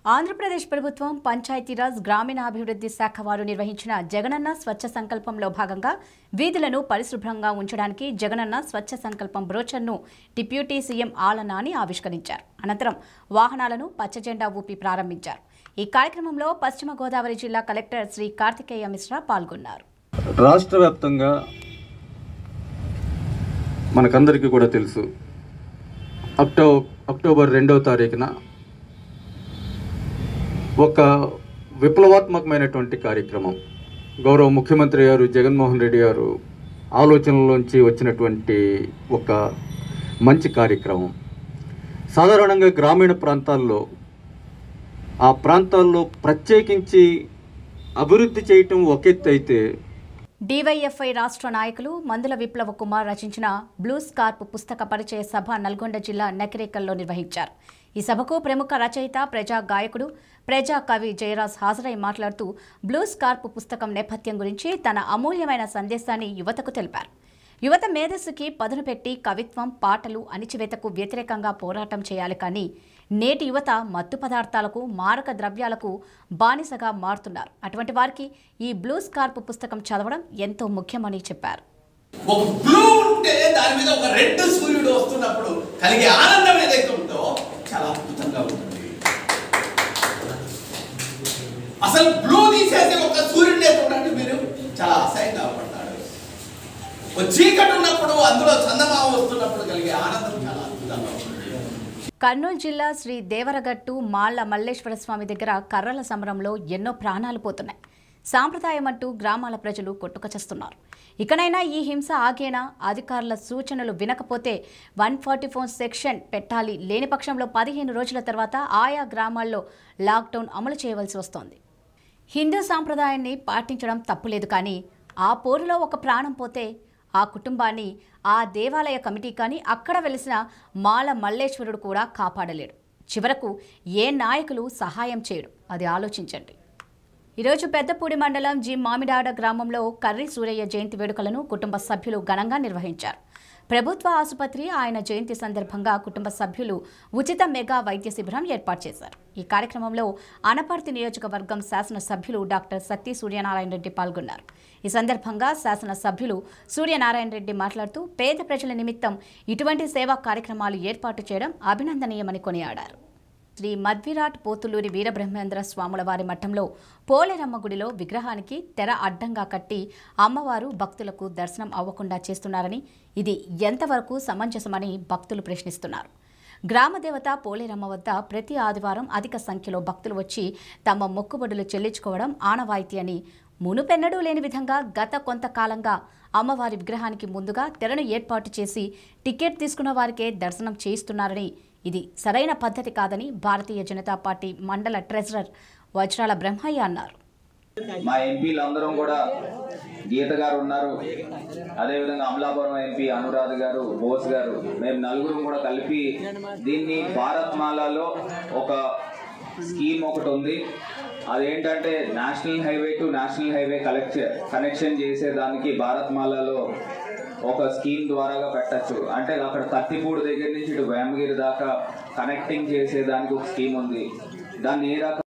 ఆంధ్రప్రదేశ్ ప్రభుత్వం పంచాయతీరాజ్ గ్రామీణాభివృద్ధి శాఖ వారు నిర్వహించిన జగనన్న స్వచ్ఛ సంకల్పంలో భాగంగా వీధులను పరిశుభ్రంగా ఉంచడానికి జగనన్న స్వచ్ఛ సంకల్పం బ్రోచర్ను డిప్యూటీ సీఎం ఆళ్ల నాని ఆవిష్కరించారు. అనంతరం వాహనాలను పచ్చజెండా ఊపి ప్రారంభించారు. ఈ కార్యక్రమంలో పశ్చిమ గోదావరి జిల్లా కలెక్టర్ శ్రీ కార్తికేయ మిశ్రా పాల్గొన్నారు. రాష్ట్ర వ్యాప్తంగా మనకందరికీ కూడా తెలుసు, అక్టోబర్ 2వ తారీఖున ఒక విప్లవాత్మకమైనటువంటి కార్యక్రమం గౌరవ ముఖ్యమంత్రి గారు జగన్మోహన్ రెడ్డి గారు ఆలోచనలోంచి వచ్చినటువంటి ఒక మంచి కార్యక్రమం. సాధారణంగా గ్రామీణ ప్రాంతాల్లో ఆ ప్రాంతాల్లో ప్రత్యేకించి అభివృద్ధి చేయటం ఒక ఎత్తు అయితే, డివైఎఫ్ఐ రాష్ట్ర నాయకులు మందుల విప్లవ కుమార్ రచించిన బ్లూ స్కార్ప్ పుస్తక పరిచయ సభ నల్గొండ జిల్లా నకిరేకల్లో నిర్వహించారు. ఈ సభకు ప్రముఖ రచయిత, ప్రజా గాయకుడు, ప్రజా కవి జయరాజ్ హాజరై మాట్లాడుతూ బ్లూ స్కార్ప్ పుస్తకం నేపథ్యం గురించి తన అమూల్యమైన సందేశాన్ని యువతకు తెలిపారు. యువత మేధస్సుకి పదును పెట్టి కవిత్వం, పాటలు, అణిచివేతకు వ్యతిరేకంగా పోరాటం చేయాలి. కానీ నేటి యువత మత్తు పదార్థాలకు, మారక ద్రవ్యాలకు బానిసగా మారుతున్నారు. అటువంటి వారికి ఈ బ్లూ స్కార్ప్ పుస్తకం చదవడం ఎంతో ముఖ్యమని చెప్పారు. ఒక బ్లూ ఉంటే దాని మీద ఒక రెడ్ సూర్యుడు వస్తున్నప్పుడు కలిగే ఆనందం ఏదైతే ఉందో చాలా అద్భుతంగా ఉంటుంది. అసలు బ్లూ తీసేసి ఒక సూర్యుడిని చూడండి, మీరు చాలా అసహ్యంగా పడతాడు. ఒక చీకటి ఉన్నప్పుడు అందులో చందమామ వస్తున్నప్పుడు కలిగే ఆనందం చాలా అద్భుతంగా ఉంటుంది. కర్నూలు జిల్లా శ్రీ దేవరగట్టు మాళ్ల మల్లేశ్వర స్వామి దగ్గర కర్రల సమరంలో ఎన్నో ప్రాణాలు పోతున్నాయి. సాంప్రదాయం అంటూ గ్రామాల ప్రజలు కొట్టుకొచ్చేస్తున్నారు. ఇకనైనా ఈ హింస ఆగేనా? అధికారుల సూచనలు వినకపోతే 144 సెక్షన్ పెట్టాలి. లేని పక్షంలో 15 రోజుల తర్వాత ఆయా గ్రామాల్లో లాక్డౌన్ అమలు చేయవలసి వస్తోంది. హిందూ సాంప్రదాయాన్ని పాటించడం తప్పులేదు, కానీ ఆ పోరులో ఒక ప్రాణం పోతే ఆ కుటుంబాన్ని ఆ దేవాలయ కమిటీ కానీ అక్కడ వెలిసిన మాల మల్లేశ్వరుడు కూడా కాపాడలేడు. చివరకు ఏ నాయకులు సహాయం చేయడు. అది ఆలోచించండి. ఈరోజు పెద్దపూడి మండలం జి మామిడాడ గ్రామంలో కర్రి సూరయ్య జయంతి వేడుకలను కుటుంబ సభ్యులు ఘనంగా నిర్వహించారు. ప్రభుత్వ ఆసుపత్రి ఆయన జయంతి సందర్భంగా కుటుంబ సభ్యులు ఉచిత మెగా వైద్య శిబిరం ఏర్పాటు చేశారు. ఈ కార్యక్రమంలో అనపర్తి నియోజకవర్గం శాసనసభ్యులు డాక్టర్ సత్తి సూర్యనారాయణ రెడ్డి పాల్గొన్నారు. ఈ సందర్భంగా శాసనసభ్యులు సూర్యనారాయణ రెడ్డి మాట్లాడుతూ పేద ప్రజల నిమిత్తం ఇటువంటి సేవా కార్యక్రమాలు ఏర్పాటు చేయడం అభినందనీయమని కొనియాడారు. శ్రీ మధ్విరాట్ పోతులూరి వీరబ్రహ్మేంద్ర స్వాముల వారి మఠంలో పోలేరమ్మ గుడిలో విగ్రహానికి తెర అడ్డంగా కట్టి అమ్మవారు భక్తులకు దర్శనం అవ్వకుండా చేస్తున్నారని, ఇది ఎంతవరకు సమంజసమని భక్తులు ప్రశ్నిస్తున్నారు. గ్రామదేవత పోలేరమ్మ వద్ద ప్రతి ఆదివారం అధిక సంఖ్యలో భక్తులు వచ్చి తమ మొక్కుబడులు చెల్లించుకోవడం ఆనవాయితీ అని, మునుపెన్నడూ లేని విధంగా గత కొంతకాలంగా అమ్మవారి విగ్రహానికి ముందుగా తెరను ఏర్పాటు చేసి టికెట్ తీసుకున్న వారికే దర్శనం చేయిస్తున్నారని, ఇది సరైన పద్ధతి కాదని భారతీయ జనతా పార్టీ మండల ట్రెజరర్ వజ్రాల బ్రహ్మయ్య అన్నారు. మా ఎంపీలందరం కూడా గీత గారు ఉన్నారు, అదేవిధంగా అమలాపురం ఎంపీ అనురాధ గారు, బోస్ గారు, మేము నలుగురం కూడా కలిపి దీన్ని భారత్ మాలలో ఒక స్కీమ్ ఒకటి ఉంది. అదేంటంటే national highway to national highway connection చేసేదానికి భారత్ మాలలో ఒక స్కీమ్ ద్వారాగా పెట్టచ్చు. అంటే అక్కడ కత్తిపూడి దగ్గర నుంచి ఇటు వేమగిరి దాకా కనెక్టింగ్ చేసేదానికి ఒక స్కీమ్ ఉంది. దాన్ని ఏ రకం